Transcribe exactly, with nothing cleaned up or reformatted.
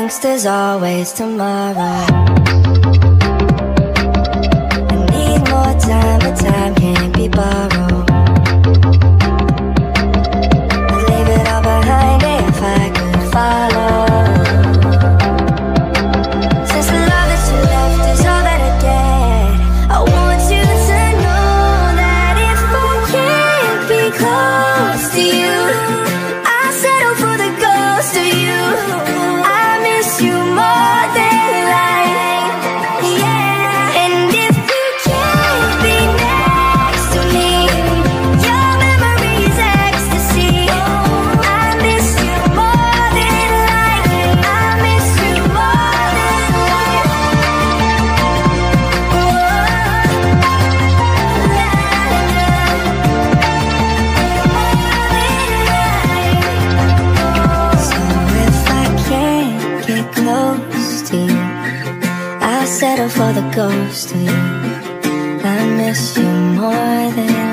thinks there's always tomorrow. I need more time, but time can't be borrowed. I'd leave it all behind if I could follow. Since the love that you left is all that I get, I want you to know that if I can't be close to you, I'll settle for the ghost of you. I miss you more than life, yeah. And if you can't be next to me, your memory's ecstasy. I miss you more than life. I miss you more than life. So if I can't get close to you, I'll settle for the ghost of you. I miss you more than